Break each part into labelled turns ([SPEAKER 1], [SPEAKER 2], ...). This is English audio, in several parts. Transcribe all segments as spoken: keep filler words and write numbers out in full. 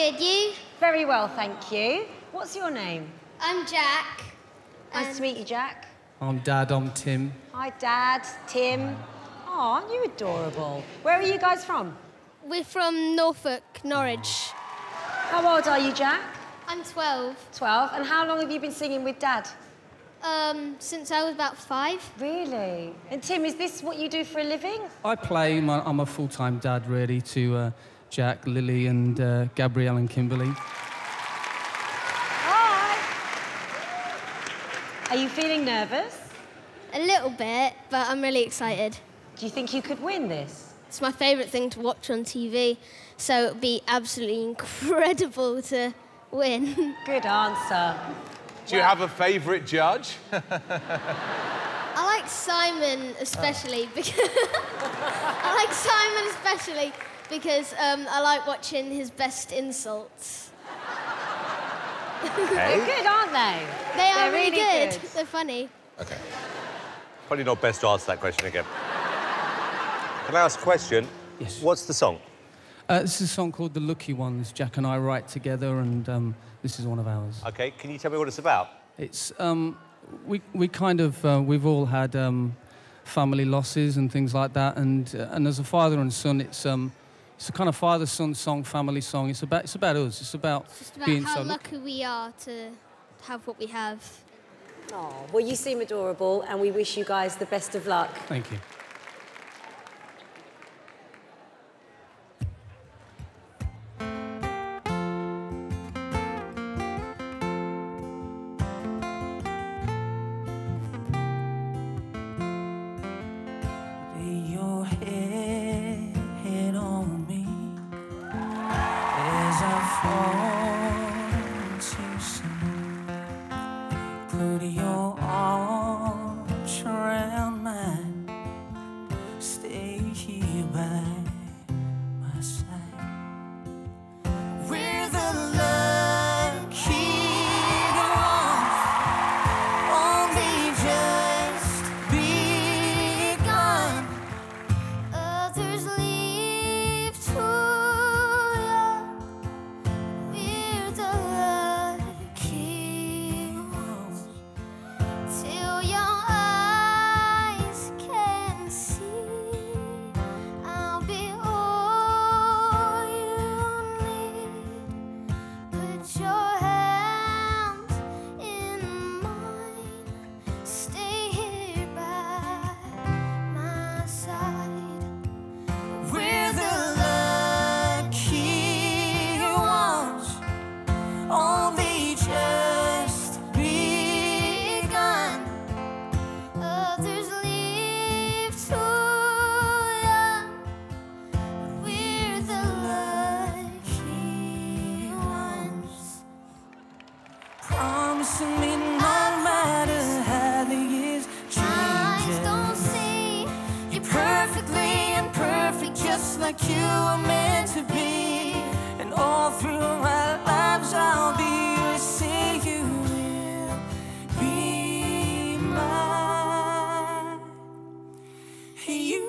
[SPEAKER 1] good, you?
[SPEAKER 2] Very well, thank you. What's your name?
[SPEAKER 1] I'm Jack.
[SPEAKER 2] Nice to meet you, Jack.
[SPEAKER 3] I'm Dad, I'm Tim.
[SPEAKER 2] Hi, Dad, Tim. Oh, aren't you adorable? Where are you guys from?
[SPEAKER 1] We're from Norfolk, Norwich.
[SPEAKER 2] How old are you, Jack?
[SPEAKER 1] I'm twelve.
[SPEAKER 2] twelve. And how long have you been singing with Dad?
[SPEAKER 1] Um, since I was about five.
[SPEAKER 2] Really? And Tim, is this what you do for a living?
[SPEAKER 3] I play, my, I'm a full-time dad, really, to uh, Jack, Lily and uh, Gabrielle and Kimberly.
[SPEAKER 2] Hi. Are you feeling nervous?
[SPEAKER 1] A little bit, but I'm really excited.
[SPEAKER 2] Do you think you could win this?
[SPEAKER 1] It's my favourite thing to watch on T V, so it would be absolutely incredible to win.
[SPEAKER 2] Good answer.
[SPEAKER 4] Do you have a favourite judge?
[SPEAKER 1] I like Simon especially oh. because I like Simon especially because um, I like watching his best insults.
[SPEAKER 4] Okay.
[SPEAKER 2] They're good, aren't they?
[SPEAKER 1] They are
[SPEAKER 2] They're
[SPEAKER 1] really,
[SPEAKER 2] really
[SPEAKER 1] good.
[SPEAKER 2] good.
[SPEAKER 1] They're funny.
[SPEAKER 4] OK. Probably not best to answer that question again. Can I ask a question?
[SPEAKER 3] Yes.
[SPEAKER 4] What's the song?
[SPEAKER 3] Uh, this is a song called The Lucky Ones. Jack and I write together, and um, this is one of ours.
[SPEAKER 4] OK, can you tell me what it's about?
[SPEAKER 3] It's, um, we, we kind of, uh, we've all had um, family losses and things like that, and, uh, and as a father and son, it's, um, it's a kind of father-son song, family song. It's about, it's about us. It's about,
[SPEAKER 1] It's just about
[SPEAKER 3] being
[SPEAKER 1] how
[SPEAKER 3] so
[SPEAKER 1] lucky we are to have what we have.
[SPEAKER 2] Oh, well, you seem adorable, and we wish you guys the best of luck.
[SPEAKER 3] Thank you.
[SPEAKER 5] Put your arms around mine. Stay here by my side. We're the lucky ones, only just begun.
[SPEAKER 1] Others leave too young. We're the lucky ones. Till your eyes can see, I'll be all you need. Put your hands in mine. Stay here by my side.
[SPEAKER 5] We're the lucky ones, only just begun.
[SPEAKER 1] Others leave too young. We're the lucky ones.
[SPEAKER 5] Promising me no matter how the years
[SPEAKER 1] Eyes don't
[SPEAKER 5] change.
[SPEAKER 1] see.
[SPEAKER 5] You're perfectly imperfect, just like you were meant to be. And all through our lives, I'll be yours. Say you will be mine. You.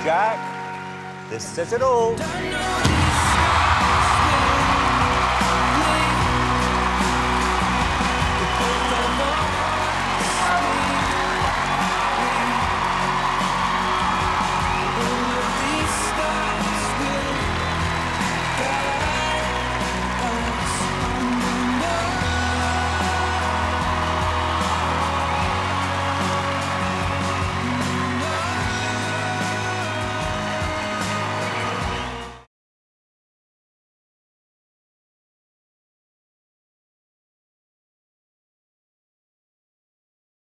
[SPEAKER 4] Jack. This says it all.